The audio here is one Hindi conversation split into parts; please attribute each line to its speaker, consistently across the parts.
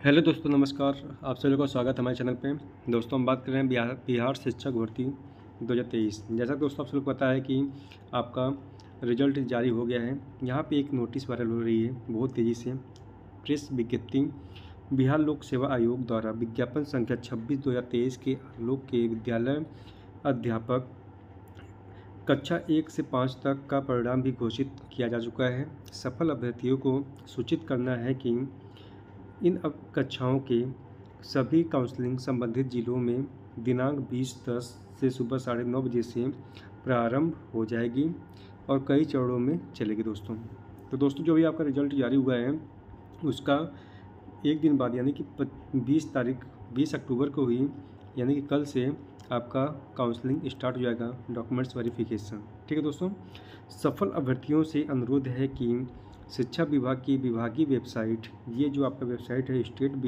Speaker 1: हेलो दोस्तों, नमस्कार। आप सभी लोगों का स्वागत है हमारे चैनल पे। दोस्तों, हम बात कर रहे हैं बिहार शिक्षक भर्ती 2023। जैसा कि दोस्तों आप सभी को पता है कि आपका रिजल्ट जारी हो गया है। यहाँ पे एक नोटिस वायरल हो रही है बहुत तेज़ी से। प्रेस विज्ञप्ति बिहार लोक सेवा आयोग द्वारा विज्ञापन संख्या 26/2023 के आलोक के विद्यालय अध्यापक कक्षा 1 से 5 तक का परिणाम भी घोषित किया जा चुका है। सफल अभ्यर्थियों को सूचित करना है कि इन कक्षाओं के सभी काउंसलिंग संबंधित जिलों में दिनांक 20/10 से सुबह 9:30 बजे से प्रारंभ हो जाएगी और कई चरणों में चलेगी दोस्तों। तो दोस्तों, जो भी आपका रिजल्ट जारी हुआ है उसका एक दिन बाद यानी कि 20 अक्टूबर को ही, यानी कि कल से आपका काउंसलिंग स्टार्ट हो जाएगा, डॉक्यूमेंट्स वेरिफिकेशन। ठीक है दोस्तों, सफल अभ्यर्थियों से अनुरोध है कि शिक्षा विभाग की विभागीय वेबसाइट, ये जो आपका वेबसाइट है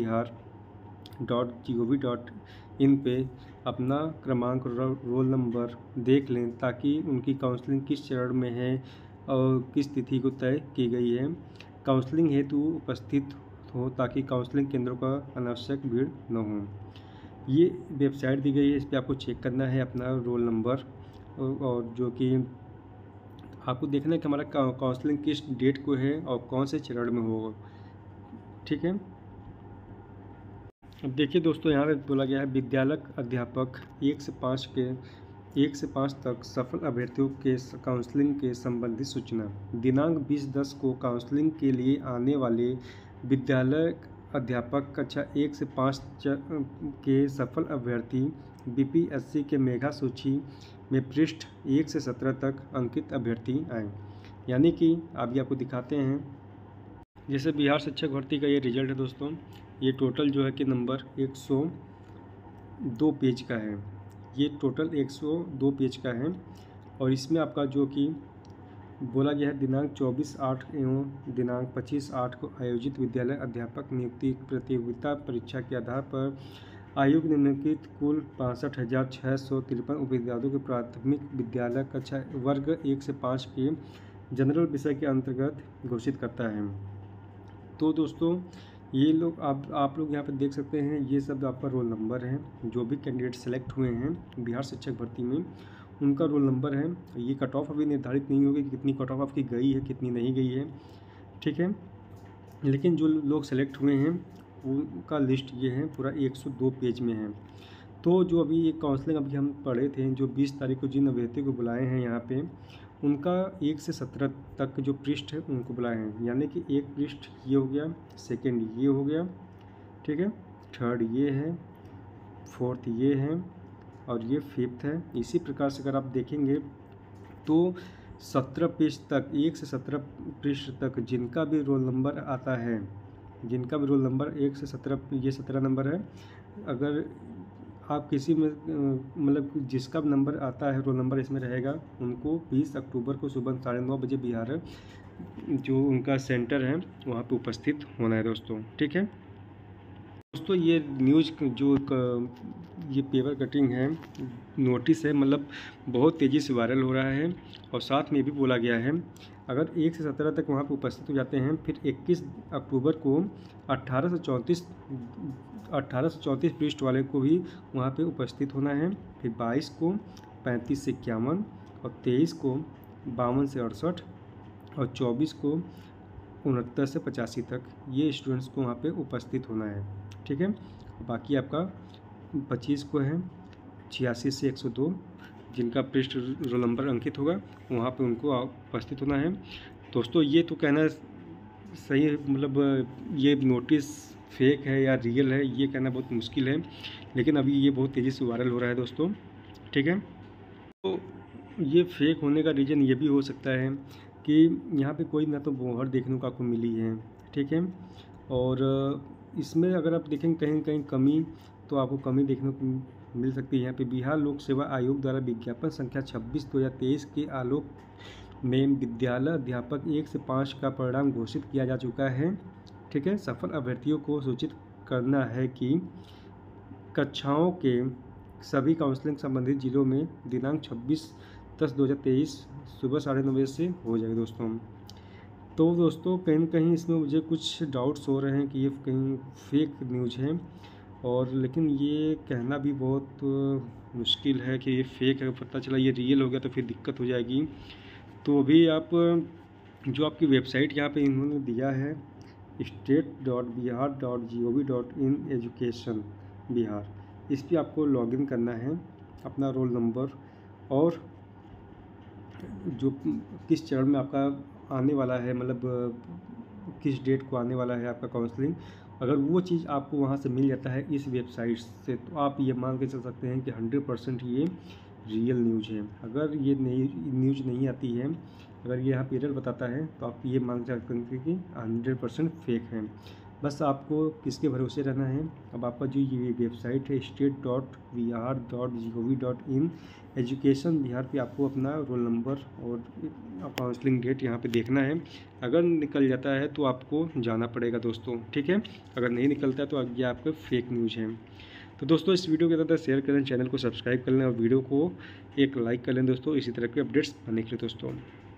Speaker 1: state-bihar.gov.in पे अपना क्रमांक, रोल नंबर देख लें ताकि उनकी काउंसलिंग किस चरण में है और किस तिथि को तय की गई है। काउंसलिंग हेतु उपस्थित हो ताकि काउंसलिंग केंद्रों का अनावश्यक भीड़ न हो। ये वेबसाइट दी गई है, इस पर आपको चेक करना है अपना रोल नंबर, और जो कि आपको देखना है कि हमारा काउंसलिंग किस डेट को है और कौन से चरण में होगा। ठीक है, अब देखिए दोस्तों, यहाँ पे बोला गया है विद्यालय अध्यापक 1 से 5 तक सफल अभ्यर्थियों के काउंसलिंग के संबंधित सूचना। दिनांक 20/10 को काउंसलिंग के लिए आने वाले विद्यालय अध्यापक कक्षा 1 से 5 के सफल अभ्यर्थी बीपीएससी के मेधा सूची में पृष्ठ 1 से 17 तक अंकित अभ्यर्थी आए। यानी कि अभी आपको दिखाते हैं, जैसे बिहार शिक्षक भर्ती का ये रिजल्ट है दोस्तों। ये टोटल जो है कि नंबर 102 पेज का है। ये टोटल 102 पेज का है और इसमें आपका जो कि बोला गया है दिनांक 24/8 एवं दिनांक 25/8 को आयोजित विद्यालय अध्यापक नियुक्ति प्रतियोगिता परीक्षा के आधार पर आयोग ने निम्नलिखित कुल 65,653 उपविद्यालयों के प्राथमिक विद्यालय कक्षा वर्ग 1 से 5 के जनरल विषय के अंतर्गत घोषित करता है। तो दोस्तों, ये लोग आप लोग यहाँ पे देख सकते हैं, ये सब आपका रोल नंबर है। जो भी कैंडिडेट सेलेक्ट हुए हैं बिहार शिक्षक भर्ती में, उनका रोल नंबर है। ये कट ऑफ अभी निर्धारित नहीं होगी कि कितनी कट ऑफ आपकी गई है, कितनी नहीं गई है। ठीक है, लेकिन जो लोग सेलेक्ट हुए हैं उनका लिस्ट ये है, पूरा 102 पेज में है। तो जो अभी ये काउंसलिंग अभी हम पढ़े थे, जो 20 तारीख को जिन अभ्यर्थियों को बुलाए हैं यहाँ पे, उनका 1 से 17 तक जो पृष्ठ है उनको बुलाए हैं। यानी कि एक पृष्ठ ये हो गया, सेकंड ये हो गया, ठीक है, थर्ड ये है, फोर्थ ये है और ये फिफ्थ है। इसी प्रकार से अगर आप देखेंगे तो 17 पृष्ठ तक, 1 से 17 पृष्ठ तक जिनका भी रोल नंबर आता है, जिनका भी रोल नंबर 1 से 17, ये 17 नंबर है। अगर आप किसी में मतलब जिसका भी नंबर आता है, रोल नंबर इसमें रहेगा, उनको 20 अक्टूबर को सुबह 9:30 बजे बिहार जो उनका सेंटर है वहाँ पे उपस्थित होना है दोस्तों। ठीक है दोस्तों, ये न्यूज़ जो ये पेपर कटिंग है, नोटिस है, मतलब बहुत तेज़ी से वायरल हो रहा है। और साथ में भी बोला गया है, अगर 1 से 17 तक वहाँ पे उपस्थित हो जाते हैं, फिर 21 अक्टूबर को 1834 पृष्ठ वाले को भी वहाँ पे उपस्थित होना है। फिर 22 को 35 से 51 और 23 को 52 से 68 और 24 को 69 से 85 तक ये स्टूडेंट्स को वहाँ पे उपस्थित होना है। ठीक है, बाकी आपका 25 को है 86 से 102, जिनका पृष्ठ रोल नंबर अंकित होगा वहाँ पे उनको उपस्थित होना है। दोस्तों, ये तो कहना सही है, मतलब ये नोटिस फेक है या रियल है ये कहना बहुत मुश्किल है, लेकिन अभी ये बहुत तेज़ी से वायरल हो रहा है दोस्तों। ठीक है, तो ये फेक होने का रीज़न ये भी हो सकता है कि यहाँ पे कोई ना तो मोहर देखने को आपको मिली है। ठीक है, और इसमें अगर आप देखें कहीं कहीं कमी, तो आपको कमी देखने को मिल सकती है। यहाँ पे बिहार लोक सेवा आयोग द्वारा विज्ञापन संख्या 26/2023 के आलोक में विद्यालय अध्यापक 1 से 5 का परिणाम घोषित किया जा चुका है। ठीक है, सफल अभ्यर्थियों को सूचित करना है कि कक्षाओं के सभी काउंसलिंग संबंधित जिलों में दिनांक 26/10/2023 सुबह 9:30 बजे से हो जाएगी दोस्तों। तो दोस्तों कहीं न कहीं इसमें मुझे कुछ डाउट्स हो रहे हैं कि ये कहीं फेक न्यूज़ है, और लेकिन ये कहना भी बहुत मुश्किल है कि ये फेक है। पता चला ये रियल हो गया तो फिर दिक्कत हो जाएगी। तो अभी आप जो आपकी वेबसाइट यहाँ पे इन्होंने दिया है state.bihar.gov.in एजुकेशन बिहार, इस पर आपको लॉगिन करना है, अपना रोल नंबर और जो किस चरण में आपका आने वाला है, मतलब किस डेट को आने वाला है आपका काउंसलिंग। अगर वो चीज़ आपको वहाँ से मिल जाता है इस वेबसाइट से, तो आप ये मान के चल सकते हैं कि 100% ये रियल न्यूज़ है। अगर ये नई न्यूज़ नहीं आती है, अगर ये यहाँ पे एरर बताता है, तो आप ये मान के चल सकते हैं कि 100% फेक है। बस आपको किसके भरोसे रहना है। अब आपका जो ये वेबसाइट है state.bihar.gov.in एजुकेशन बिहार पे आपको अपना रोल नंबर और काउंसलिंग डेट यहाँ पे देखना है। अगर निकल जाता है तो आपको जाना पड़ेगा दोस्तों, ठीक है। अगर नहीं निकलता है तो ये आपका फेक न्यूज़ है। तो दोस्तों इस वीडियो को ज़्यादा शेयर करें, चैनल को सब्सक्राइब कर लें और वीडियो को एक लाइक कर लें दोस्तों, इसी तरह के अपडेट्स पाने के लिए दोस्तों।